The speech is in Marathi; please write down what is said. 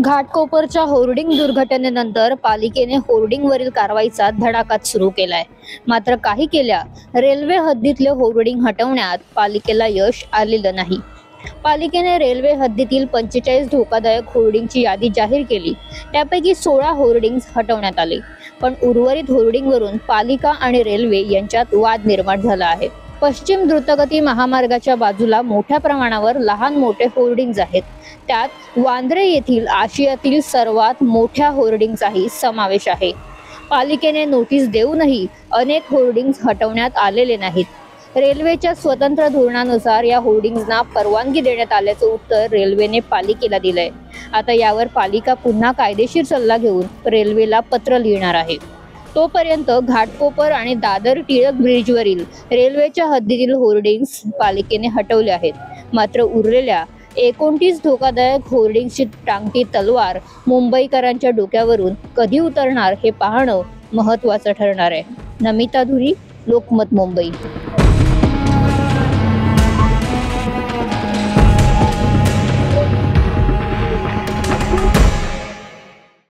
घाटकोपरच्या होर्डिंग दुर्घटनेनंतर पालिकेने होर्डिंगवरील कारवाईचा धडाकाच सुरू केलाय. मात्र काही केल्या रेल्वे हद्दीतले होर्डिंग हटवण्यात पालिकेला यश आलेलं नाही. पालिकेने रेल्वे हद्दीतील 45 धोकादायक होर्डिंगची यादी जाहीर केली. त्यापैकी 16 होर्डिंग्स हटवण्यात आले. पण उर्वरित होर्डिंगवरून पालिका आणि रेल्वे यांच्यात वाद निर्माण झाला आहे. पश्चिम द्रुतगती महामार्गाच्या बाजूला मोठ्या प्रमाणावर लहान मोठे होर्डिंग्ज आहेत. त्यात वांद्रे येथील आशियातील सर्वात मोठ्या होर्डिंगचाही समावेश आहे. पालिकेने नोटीस देऊनही अनेक होर्डिंग्ज हटवण्यात आलेले नाहीत. रेल्वेच्या स्वतंत्र धोरणानुसार या होर्डिंग्जना परवानगी देण्यात आल्याचं उत्तर रेल्वेने पालिकेला दिलंय. आता यावर पालिका पुन्हा कायदेशीर सल्ला घेऊन रेल्वेला पत्र लिहिणार आहे. तोपर्यंत घाटकोपर आणि दादर टिळक ब्रिजवरील रेल्वेच्या हद्दीतील होर्डिंग्स पालिकेने हटवले आहेत. मात्र उरलेल्या 29 धोकादायक होर्डिंग्सची टांगती तलवार मुंबईकरांच्या डोक्यावरून कधी उतरणार हे पाहणं महत्त्वाचं ठरणार आहे. नमिता धुरी, लोकमत, मुंबई.